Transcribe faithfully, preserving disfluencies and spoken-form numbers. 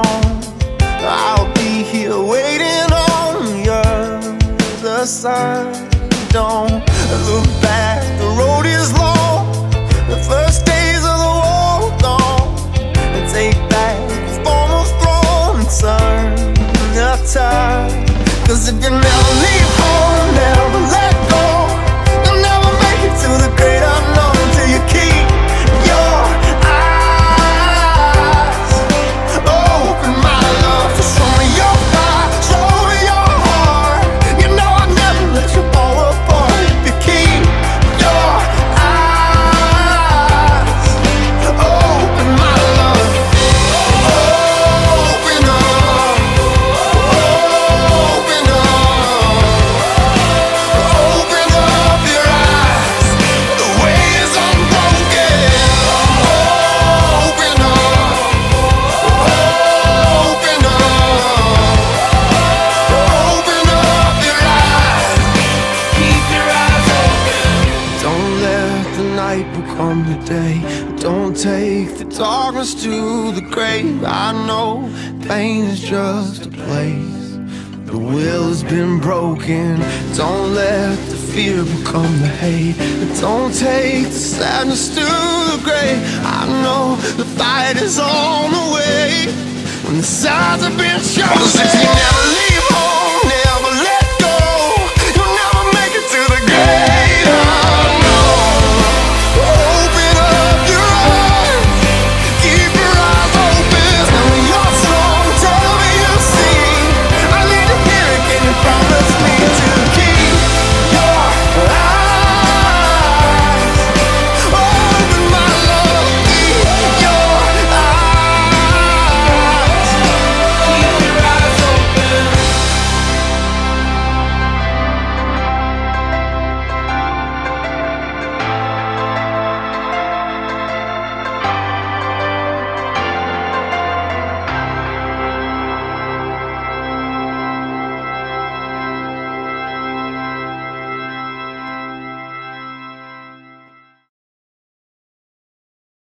on. I'll be here waiting on the other side. Don't look back, the road is long. The first days of the war gone. And take back the former throne and turn the tide. Cause if you never leave home, never let go, you'll never make it to the great unknown till you keep your eyes open, my love. So show me your fire, show me your heart. You know I'll never let you fall apart if you keep your eyes open, my love. Open up, open up, open up your eyes. The way is unbroken. Open up, open up, open up your eyes. Keep your eyes open. Don't let the night become the day. Don't take the darkness to the grave. I know pain is just a place. The will has been broken. Don't let the fear become the hate. Don't take the sadness to the grave. I know the fight is on the way. When the sides have been chosen, you never